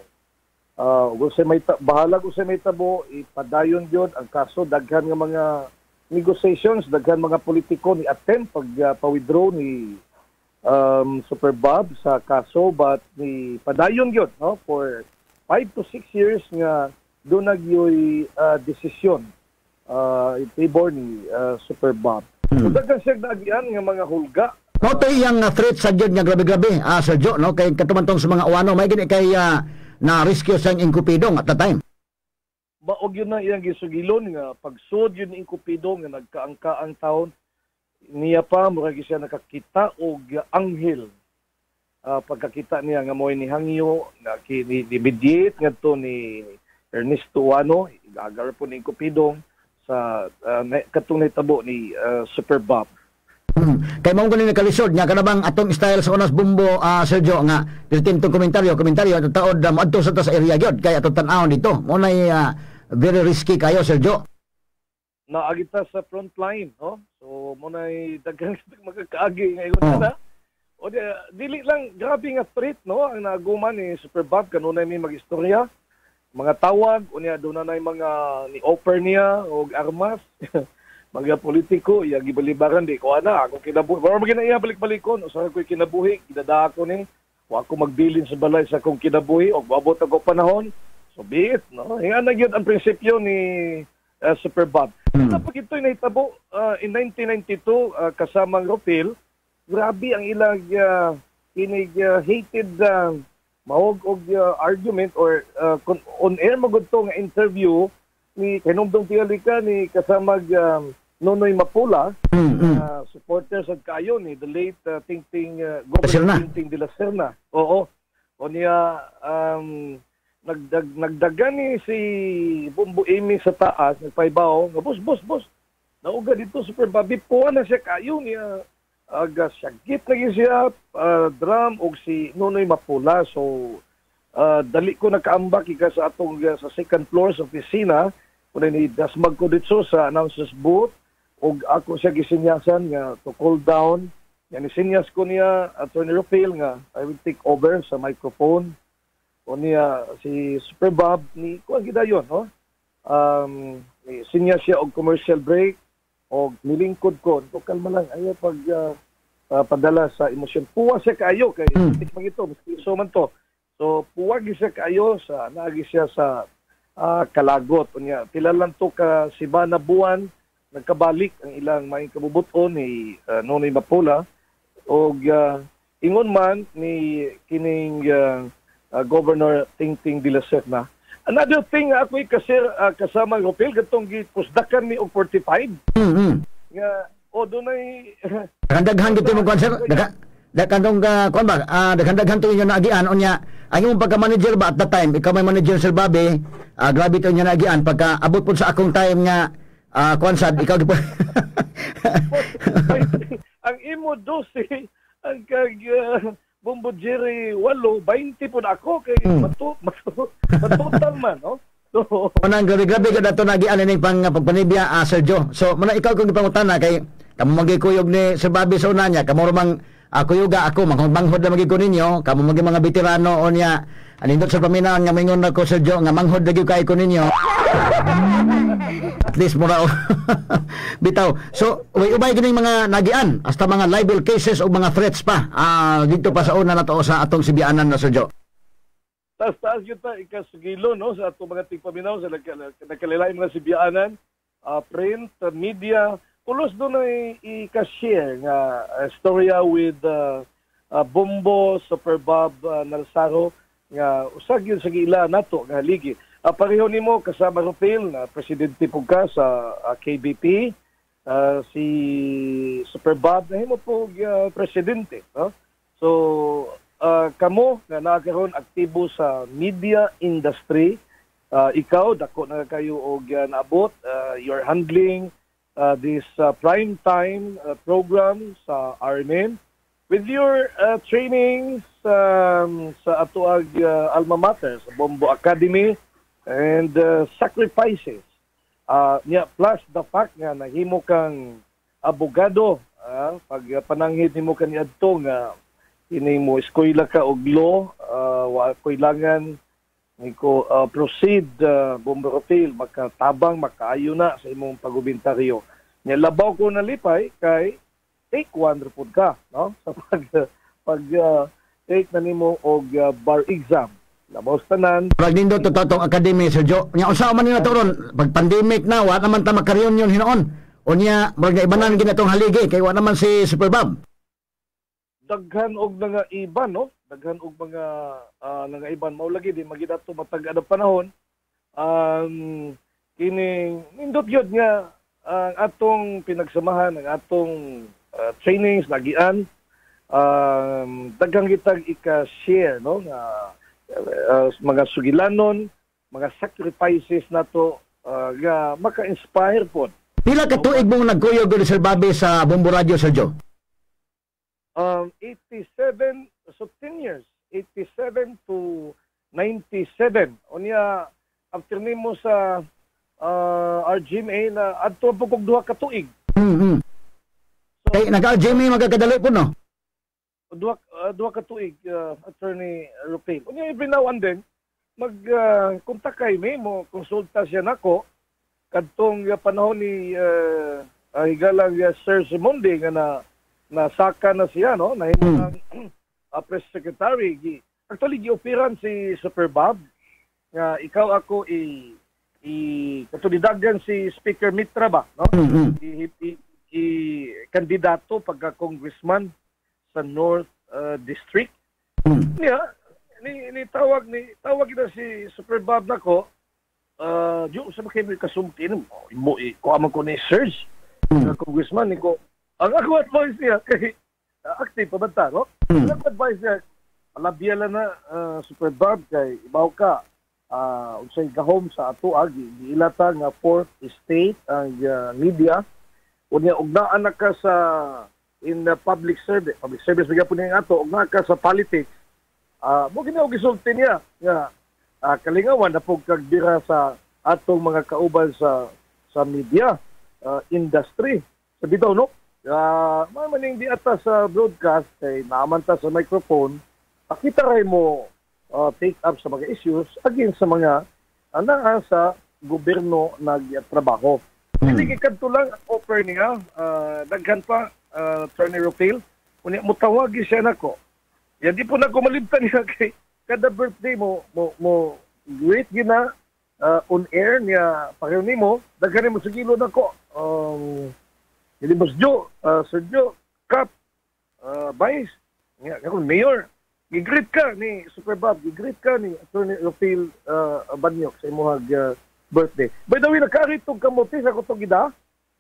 bahala ko sa may tabo ipadayon gyud ang kaso. Daghan nga mga negotiations, daghan mga politiko ni attempt pag pa-withdraw ni Super Bob sa kaso but ni padayon gyud, no, for 5 to 6 years nga do nagyoy desisyon in favor ni Super Bob. So, dagang siya naagian nga mga hulga. No, to iyang threat sa gyud nga grabe-grabe, Sir Joe, no, kay katumantong sa mga uwano, may gini kay na-rescue sa Inkupidong at the time. Baog yun na iyang gisugilon nga pagsud yun ni Inkupidong nga nagkaangka ang taon niya pa, murag siya nakakita og anghel. Pagkakita niya nga mo'y ni Hangyo, ni Bidyet, nga to ni Ernesto Uwano, igagar po ni Inkupidong sa katong nahitabo ni Super Bob. Kay mao ganin kalisod nya kanabang atong style sa unas Bumbo, Sergio, nga pertintong komentaryo at taod moadto sa area gyud kay atong tan-awon dito mo nay very risky kayo, Sergio. Naagita sa front line, no? So mo nay daghang magkakaagi ngayon na. O dili lang grabe nga threat, no, ang naaguman ni Super Bob kanunay may magistorya. mga tawag unya doon na mga ni offer niya og armas mga politiko iya gibalibaran di ko ana ako kinabuhi wala magina iya balik-balikon usa ko kinabuhi gidada ko ni wa ako magbilin sa balay sa akong kinabuhi og moabot ako panahon so be it no hinga na gyud ang prinsipyo ni Super Bob. Kapag ito'y nahitabo in 1992 kasamang Ropil, grabe ang ilang kinig hated mahog og argument or on air magud to nga interview ni Kinumdong Tialika ni kasamag Nonoy Mapula, supporters at kayo ni the late Tingting Governor Tingting de la Serna. Oo. O niya nagdagan ni si Bumbo Amy sa taas, nagpaibaw, nga boss. Nauga dito Super Bobby po na siya kayo niya aga syagit lagi siya drum og si Nonoy Mapula so dali ko nakaambak ika sa atong sa second floor sa opisina kuno ni dasmag ko dito sa announcers booth og ako siya gisinyasan nga to cool down yan isinyas ko niya Attorney Ropil nga I will take over sa microphone o niya si Super Bob ni kuan gidayon no sinyas siya og commercial break o nilingkod ko, kalma lang, ayaw pag padala sa emosyon. Puwa siya kaayo, kay tikmang ito, so man to. So, puwag siya kaayo, naagi siya sa kalagot. Unya, tilalan to ka Sibana buwan, nagkabalik ang ilang may kabubuton ni Nonoy Mapula, o ingon man ni kining Governor Tingting de la Serna. Another thing ako kasama ng Ropil, gatong gipusdakan ni og 45. Nga, doon ay... Daghan gito mo kwan, sir? Daghan kwan ba? Daghan to inyo naagian. Onya, ang imong pagka-manager ba at that time, ikaw may manager, Sir Bobby, grabe to inyo naagian. Pagka abot po sa akong time nga, kwan sad, ikaw gipo... Ang imo 12, ang kag... Bumbo Jerry 8, 20 po na ako kay matutal man, no? So, manang grabe ka dato nagian ni pagpanibya Sir Joe. So, man ikaw kung ipangutan na kay kamo magikuyog ni Sir Bobby sa una niya, kamo mang kuyuga ako manghod na magiko ninyo, kamo mga veterano o niya anindot sa paminaw nga mingon ako Sir Joe nga manghod lagi kay ko ninyo. At least mura bitaw. So, ubay gini mga nagian hasta mga libel cases o mga threats pa. Dito pa sa una na to sa atong sibianan na Sir Joe. Taas yun ta ikasugilo no sa atong mga tigpaminaw sa nagkalilain mga sibianan, print, media, tulos doon ay i-share nga storya with Bumbo, Super Bob, Narsaro nga usag yun sa gila nato nga haligi. Pareho nimo kasama Ropil na presidente po ka sa KBP, si Super Bob na himo po presidente. No? So, kamo na nakaroon aktibo sa media industry, ikaw, dako na kayo og naabot, you're handling this prime time program sa RMN with your trainings sa atuag alma mater, sa Bombo Academy, and sacrifices. Plus the fact nga nahimo kang abogado, pag pananghid nimo kaniadto nga kini mo eskwela ka og law, wa kailangan niko proceed Bombo Ropil makatabang makaayo na sa imong pagubintaryo. Nya labaw ko nalipay kay take one report ka, no? Sa pag take na nimo og bar exam. Labaw tanan. Pag nindot to totong academy Sir Joe. Nya usa man nila toron pag pandemic na wa naman ta makareunion hinoon. Unya murag ibanan ginatong haligi kay wa naman si Super Bob. Daghan og mga iban no? Daghan og mga nga iban mao lagi di magidato matag-ad panahon. Kining nindot gyud nga ang atong pinagsamahan ang atong trainings nagian daghang kitag ika-share no nga mga sugilanon, mga sacrifices nato nga maka-inspire po. Pila ka tuig mong nagkuyog ni Sir Bobby sa Bombo Radio, Sir Joe? 87, so 10 years. 87 to 97. Unya, after nimo sa RGMA na adto po kog duha ka tuig. So, kay nag-RGMA magkakadali po no? Duha ka tuig, Attorney Ropil. Unya, every now and then, kontak kay mo konsulta siya nako kadtong panahon ni higalang Sir Simonde nga nasaka na siya no nahimong press secretary. Actually giopiran si Super Bob nga ikaw ako katulidagan si Speaker Mitra ba no kandidato pagka congressman sa North District. Ni tawag na si Super Bob nako yung sa mga kasumtin mo ko amang ko ni Serge congressman niko ang ako advice niya kay active pa banta no ang advice niya alabiala na Super Bob kay ibaw ka unsay gahom sa ato agi giilata nga fourth estate ang media unya og naa na ka sa in public service magyapon niya ato og naa ka sa politics mo ginaw gisulti niya nga kalingawan na pog kagbira sa atong mga kauban sa media industry sa bitaw no maning di ata sa broadcast kay naaman ta sa microphone kita ray mo take up sa mga issues against sa mga naa sa gobyerno nagtrabaho. Hindi kadto lang offer niya daghan pa Attorney Rufil unya mutawagi siya nako. Yan di po na kumalibtan niya kay kada birthday mo great gina on air niya pareho nimo daghan mo sigilo nako. Boss Joe, Sir Joe, Cap, Vice, nga Mayor. Gigreet ka ni Super Bob, gigreet ka ni Attorney Rufil Banyok sa imuhag birthday. By the way, nakarit tong kamote sa kutong gida.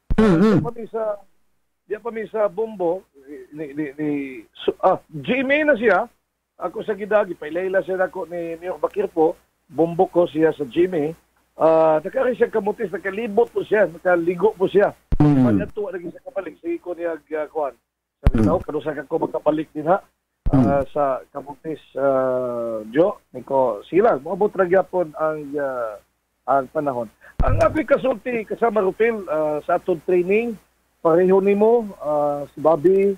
Diya pa mi sa Bombo, GMA na siya. Ako sa gida, gipailayla siya nako ni Mayor Bakirpo. Bombo ko siya sa GMA. Nakarit siya kamote, nakalibot po siya, nakaligo po siya. Pagyanto, naging siya kabalik. Sige ko niya, kuhan. Sabi tao, kanusa ka ko magkabalik din ha. Sa Kamutis Joe niko sila moabot ra gyapon ang panahon. Ang ako'y kasulti kasama Rufil sa atong training pareho nimo si Bobby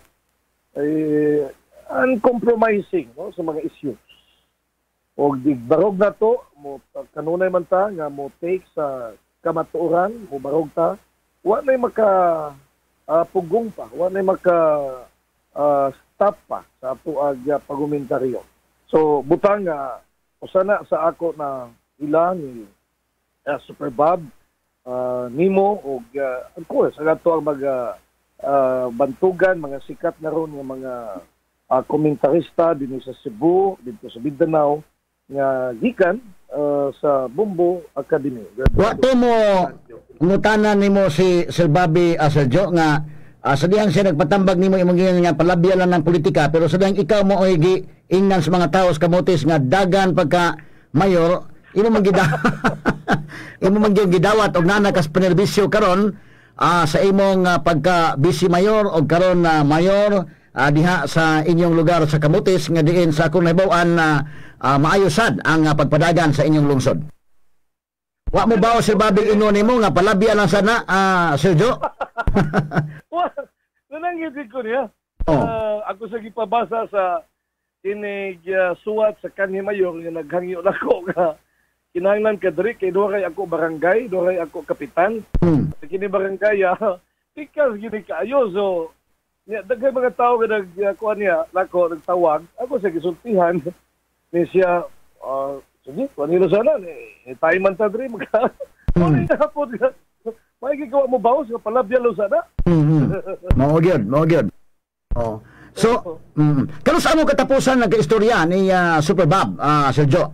uncompromising no sa mga issues. Og digbarog na to mo kanunay man ta nga mo take sa kamatuoran mo barog ta wa nay maka pugong pa wa nay maka stop pa sa ato pagumentaryo. So butang usana sa ako na ilang Super Bob nimo og of course ang ato ang bantugan mga sikat na ron nga mga komentarista dinhi sa Cebu dito sa Mindanao nga gikan sa Bombo Academy. Wa to mo ngutanan nimo si Sir Bobby Sergio nga sadihan siya nagpatambag nimo imong nga palabyalan ng politika pero sadihan ikaw mo oy ingnan sa mga tao sa kamotes nga dagan pagka mayor imo man gidawat og nana kas penerbisyo karon sa imong pagka vice mayor og karon na mayor diha sa inyong lugar sa kamotes nga diin sa akong nahibaw-an maayo sad ang pagpadagan sa inyong lungsod. Wa mo ba si Bobby ino nimo nga palabya lang sana Sergio? Nananggit ko niya. Ako sa gipabasa sa inig suwat sa kanhi mayor nga naghangyo nako nga kinahanglan ka diri kay duha kay ako barangay, duha kay ako kapitan. Kini barangay tikas gini kaayo so daghay mga tao nga nagkuan niya nako nagtawag ako sa gisultihan ni siya sige kuan nila sana ni tayo man ta diri magka ano na po may gagawa mo bawas nga palabya lo sana. Mao gyud. Oh. So, kano sa mo katapusan nagkaistorya ni Super Bob, Sergio?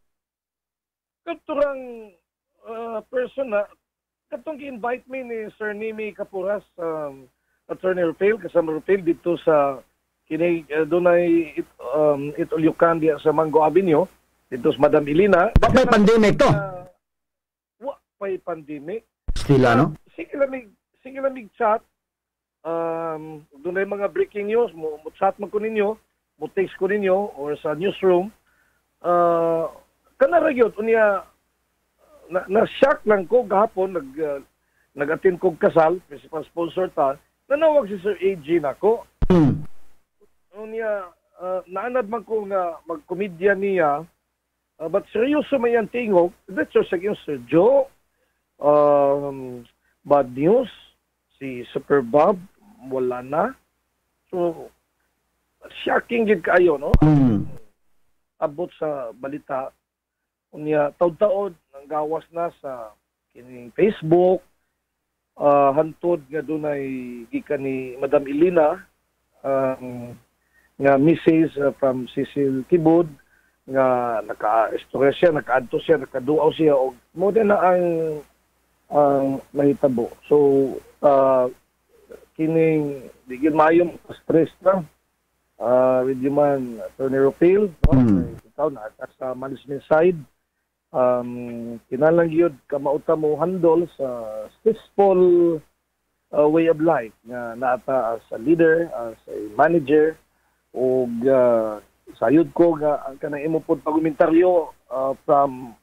Katurang person na katong gi-invite me ni Sir Nimi Capuras, Attorney Rufil, kasama Rufil dito sa kini dunay itulyukan diya sa Mango Avenue dito sa Madam Elina. May pandemic to? Wa may pandemic. Stila, no? Sige lamig chat. Doon ay mga breaking news. Mo chat man ko ninyo, mo text ko ninyo, or sa newsroom. Kanara yun, unya, na-shock lang ko gahapon, nag-attend kong kasal, principal sponsor ta, nanawag si Sir AG na ko. Unya, naanad man ko nga mag-comedian niya, But seryoso may yan tingog. That's your second Sir Joe. Bad news. Si Super Bob, wala na. So, shocking gid kayo, no? Abot sa balita. Unya, taod-taod, nang gawas na sa kining Facebook. Hantod nga dunay gikan ni Madam Elena nga message from Cecil Kibud nga naka-istorya siya, naka-adto siya, nakaduaw siya og mo din na ang mahitabo. So kining digid mayong stress na with man Attorney Rufil, no? Ikaw na sa management side, kinalang yun kamauta mo handle sa stressful way of life nga naata as a leader, as a manager, o sayod ko nga ang kanang imo pod pagumentaryo from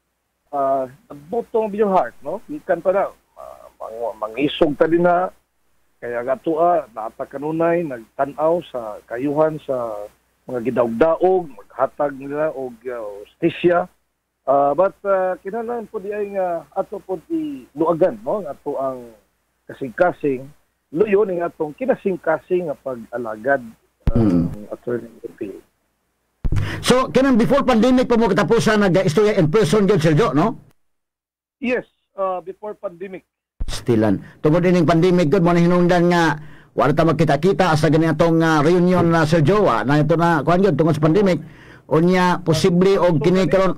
the bottom of your heart, no? Ikan pa na mangisog ta din na kaya gatua naata kanunay nagtan-aw sa kayuhan sa mga gidaog-daog, maghatag nila og hustisya. But kinahanglan po di ay nga ato po di luagan, no? Ato ang kasing-kasing luyo ning atong kinasing-kasing nga pag-alagad Attorney Rufil. So, kanang before pandemic pa mo katapusan nag-istorya in person gyud Sergio, no? Yes, before pandemic. Stilan. Tungod ining pandemic gud mo na hinungdan nga wala ta magkita-kita sa ganitong reunion na Sergio, na ito na kuan gyud tungod sa pandemic. Unya posible og kini karon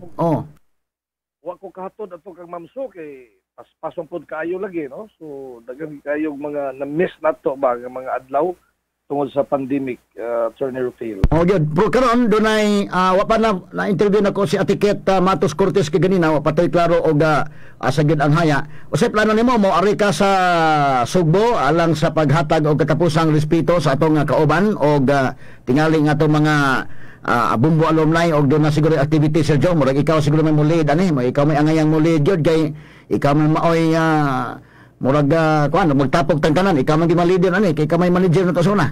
wa ko kahatod ato kang mamso kay paspason pod kaayo lagi, no? So daghang kayo mga na-miss nato ba nga mga adlaw tungod sa pandemic, Attorney Rufil. Gyud. Pero karon dunay wa pa na interview nako si Atiket Matos Cortez kay ganina wa patoy klaro og asa gyud ang haya. Usay plano nimo mo ari ka sa Sugbo alang sa paghatag og katapusang respeto sa atong kauban og tingali nga atong mga Bumbo alumni og doon na siguro activity Sir Joe, murag ikaw siguro may mulid ani, ikaw may angayang mulid jud kay ikaw may maoy murag kuan magtapog tangkanan, ikaw man gimalider ani kay ikaw may manager na to suna.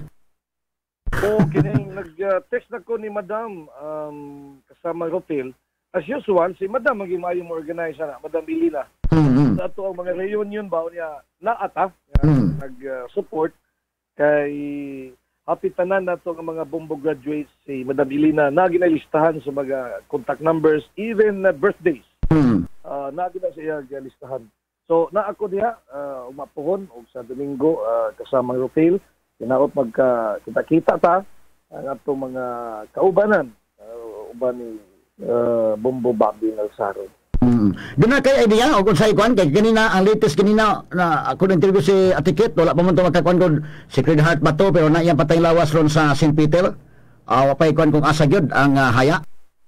Kining nag-text na ko ni Madam kasama Rufil. As usual, si Madam ang gimayong organize na, Madam Elena. Sa ato ang mga reunion ba niya naata nag-support kay hapit tanan nato ang mga Bumbo graduates si Madam Elena na ginalistahan sa mga contact numbers, even birthdays. Na gina siya listahan. So na ako diha umapuhon og sa Domingo kasama Rufil, kinaot magka kita-kita ta ang atong mga kaubanan uban ni Bumbo Bobby Nalsaro. Doon na kay idea o kung sa ikuan kay kanina ang latest kanina na ako na-interview si Atiket, wala pa man ito makakuan kung Sacred Heart ba to pero na iyang patay lawas ron sa St. Peter. Wapay kuan kung asa gyud ang haya.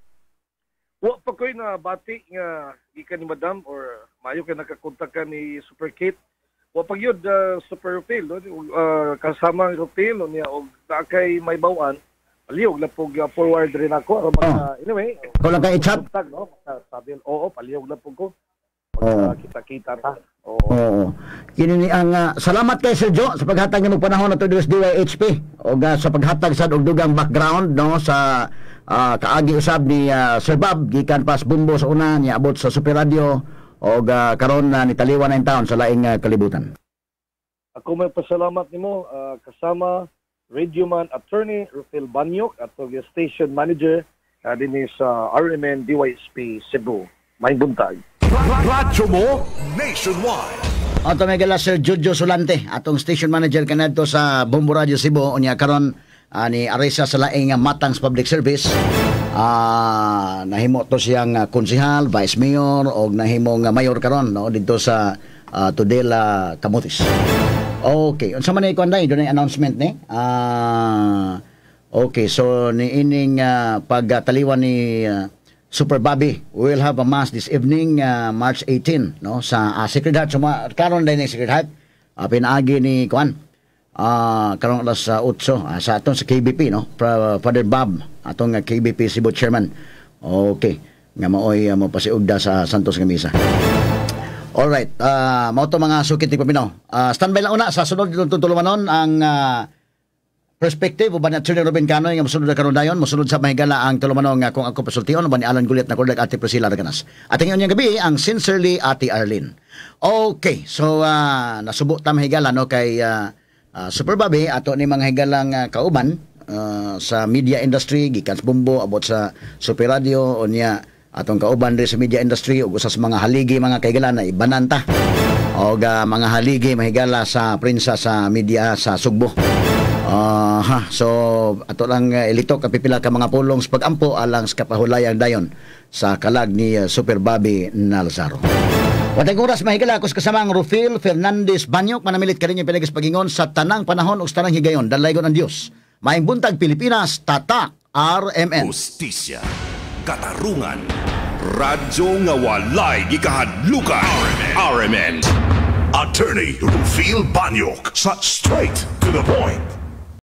Wa pa koy na bati nga gikan ni Madam or mayo kay nakakontak ka ni Super Kate. Wa pa gyud Super Rufil, no? Kasama Rufil niya og kay may bawaan. Palihog na po forward rin ako. Anyway. Ikaw lang kay i-chat? No? Sabi, palihog na po ko. Kita-kita ta. Oo. Kini ang salamat kay Sir Joe sa paghatag nimo panahon ato sa DYHP o sa paghatag sa dugang background no sa kaagi usab ni Sir Bob gikan pas Bumbo sa una niya abot sa Super Radio o karon ni taliwan na in town sa laing kalibutan. Ako may pasalamat nimo kasama Radioman Attorney Rufil Banyok at station manager din sa RMN DYSP Cebu. May buntag. Radyo mo nationwide. Ato may gala Sir Jojo Solante, atong station manager kanadto sa Bumbo Radio Cebu unya karon ni Arisa sa laing Matangs Public Service. Nahimo to siyang konsehal, vice mayor og nahimong mayor karon no didto sa Tudela, Camotes. Okay, unsa man ay kuan dai dunay announcement ni? Okay, so ni ining pagtaliwan ni Super Bobby, we will have a mass this evening, March 18, no, sa Sacred Heart. So karon din ni Sacred Heart, pinaagi ni kuan. Karon alas 8 sa atong sa KBP, no, Father Bob, atong KBP Cebu chairman. Okay, nga maoy mo pasiugda sa Santos nga misa. Alright, mao to mga sukit ni Paminaw. Standby lang una sa sunod ditong tutulumanon ang perspective uban Attorney Ruben Canoy nga mosunod karon dayon, mosunod sa mahigala ang tulumanon nga kung ako pasultion uban ni Alan Guliat na kurdag Ate Priscilla Raganas. At ngayon yung gabi ang sincerely Ate Arlene. Okay, so nasubo ta mahigala no kay Super Bobby ato ni mga higalang kauban sa media industry gikan sa Bumbo abot sa Super Radio o niya atong kauban rin sa media industry ug usas mga haligi mga kahigalan na ibananta o mga haligi mahigala sa prensa sa media sa Sugbo. So ato lang ilito kapipila ka mga pulong sa pagampo alang sa kapahulayan dayon sa kalag ni Super Bobby Nalzaro. Watay oras mahigala ako sa kasamang Rufil Fernandez Banyok manamilit ka rin yung pinagis pagingon sa tanang panahon o tanang higayon dalaygon ang Diyos. Maayong buntag Pilipinas, Tatak RMN. Justisya, katarungan, radyo nga walay gikahadlukan. RMN. Attorney Rufil Banyok sa Straight to the Point.